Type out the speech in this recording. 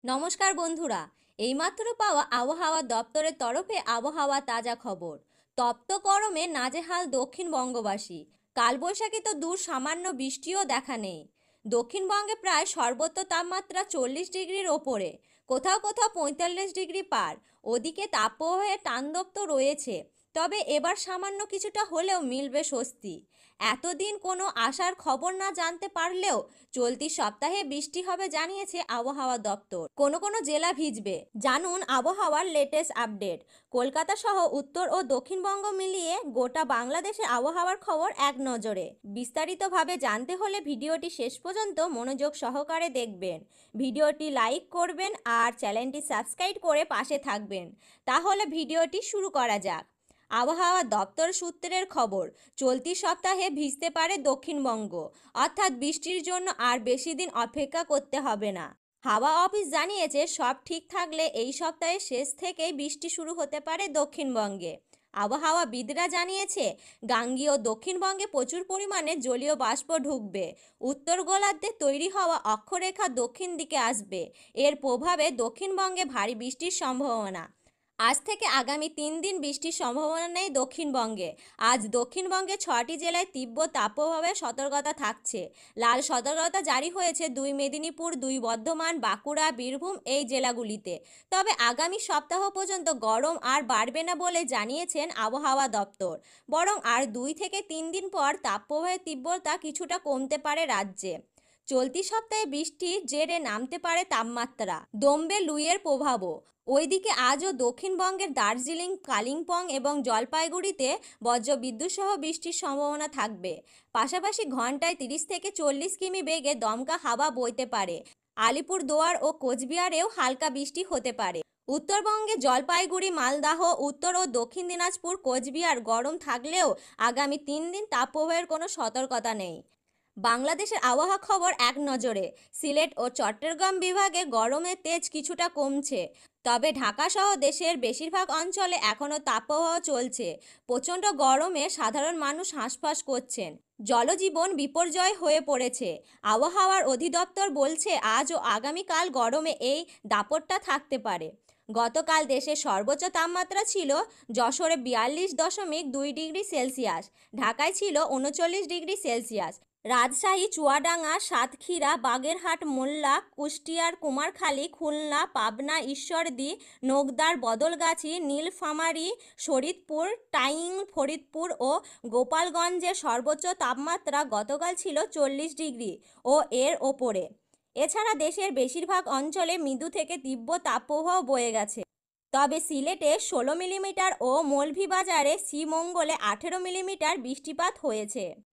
নমস্কার বন্ধুরা, এইমাত্র পাওয়া আবহাওয়া দপ্তরের তরফে আবহাওয়া তাজা খবর। তপ্ত গরমে নাজেহাল দক্ষিণবঙ্গবাসী। কালবৈশাখী তো দূর, সামান্য বৃষ্টিও দেখা নেই। দক্ষিণবঙ্গে প্রায় সর্বোচ্চ তাপমাত্রা 40 ডিগ্রির ওপরে, কোথাও কোথাও 45 ডিগ্রি পার। ওদিকে তাপপ্রবাহের তাণ্ডব তো রয়েছে, তবে এবার সামান্য কিছুটা হলেও মিলবে স্বস্তি। এতদিন কোনো আশার খবর না জানতে পারলেও চলতি সপ্তাহে বৃষ্টি হবে জানিয়েছে আবহাওয়া দপ্তর। কোনো কোনো জেলা ভিজবে। জানুন আবহাওয়ার লেটেস্ট আপডেট। কলকাতা সহ উত্তর ও দক্ষিণবঙ্গ মিলিয়ে গোটা বাংলাদেশের আবহাওয়ার খবর এক নজরে। বিস্তারিতভাবে জানতে হলে ভিডিওটি শেষ পর্যন্ত মনোযোগ সহকারে দেখবেন। ভিডিওটি লাইক করবেন আর চ্যানেলটি সাবস্ক্রাইব করে পাশে থাকবেন। তাহলে ভিডিওটি শুরু করা যাক। আবহাওয়া দপ্তর সূত্রের খবর, চলতি সপ্তাহে ভিজতে পারে দক্ষিণবঙ্গ, অর্থাৎ বৃষ্টির জন্য আর বেশি দিন অপেক্ষা করতে হবে না। হাওয়া অফিস জানিয়েছে সব ঠিক থাকলে এই সপ্তাহের শেষ থেকেই বৃষ্টি শুরু হতে পারে দক্ষিণবঙ্গে। আবহাওয়াবিদরা জানিয়েছে গাঙ্গীয় দক্ষিণবঙ্গে প্রচুর পরিমাণে জলীয় বাষ্প ঢুকবে। উত্তর গোলার্ধে তৈরি হওয়া অক্ষরেখা দক্ষিণ দিকে আসবে। এর প্রভাবে দক্ষিণবঙ্গে ভারী বৃষ্টির সম্ভাবনা। আজ থেকে আগামী 3 দিন বৃষ্টির সম্ভাবনা নেই দক্ষিণবঙ্গে। আজ দক্ষিণবঙ্গে 6টি জেলায় তীব্র তাপপ্রবাহের সতর্কতা থাকছে। লাল সতর্কতা জারি হয়েছে 2 মেদিনীপুর, 2 বর্ধমান, বাঁকুড়া, বীরভূম এই জেলাগুলিতে। তবে আগামী সপ্তাহ পর্যন্ত গরম আর বাড়বে না বলে জানিয়েছেন আবহাওয়া দপ্তর। বরং আর 2 থেকে 3 দিন পর তাপপ্রবাহের তীব্রতা কিছুটা কমতে পারে রাজ্যে। চলতি সপ্তাহে বৃষ্টির জেরে নামতে পারে তাপমাত্রা। দমবে লুইয়ের প্রভাবও। ওইদিকে আজও দক্ষিণবঙ্গের দার্জিলিং, কালিম্পং এবং জলপাইগুড়িতে বজ্রবিদ্যুৎ সহ বৃষ্টির সম্ভাবনা থাকবে। পাশাপাশি ঘন্টায় 30 থেকে 40 কিমি বেগে দমকা হাওয়া বইতে পারে। আলিপুরদুয়ার ও কোচবিহারেও হালকা বৃষ্টি হতে পারে। উত্তরবঙ্গে জলপাইগুড়ি, মালদহ, উত্তর ও দক্ষিণ দিনাজপুর, কোচবিহার গরম থাকলেও আগামী 3 দিন তাপপ্রবাহের কোনো সতর্কতা নেই। বাংলাদেশের আবহাওয়া খবর এক নজরে। সিলেট ও চট্টগ্রাম বিভাগে গরমের তেজ কিছুটা কমছে, তবে ঢাকা সহ দেশের বেশিরভাগ অঞ্চলে এখনও তাপপ্রবাহ চলছে। প্রচণ্ড গরমে সাধারণ মানুষ হাঁসফাঁস করছেন। জলজীবন বিপর্যয় হয়ে পড়েছে। আবহাওয়ার অধিদপ্তর বলছে আজ ও আগামীকাল গরমে এই দাপটটা থাকতে পারে। গতকাল দেশের সর্বোচ্চ তাপমাত্রা ছিল যশোরে 42.2 ডিগ্রি সেলসিয়াস, ঢাকায় ছিল 39 ডিগ্রি সেলসিয়াস। রাজশাহী, চুয়াডাঙ্গা, সাতক্ষীরা, বাগেরহাট, মোল্লা, কুষ্টিয়ার, কুমারখালী, খুলনা, পাবনা, ঈশ্বরদী, নওগাঁর বদলগাছি, নীলফামারী, শরীয়তপুর, টাঙ্গাইল, ফরিদপুর ও গোপালগঞ্জের সর্বোচ্চ তাপমাত্রা গতকাল ছিল 40 ডিগ্রি ও এর ওপরে। এছাড়া দেশের বেশিরভাগ অঞ্চলে মৃদু থেকে তীব্র তাপপ্রবাহ বয়ে গেছে। তবে সিলেটে 16 মিলিমিটার ও মৌলভীবাজারে শ্রীমঙ্গলে 18 মিলিমিটার বৃষ্টিপাত হয়েছে।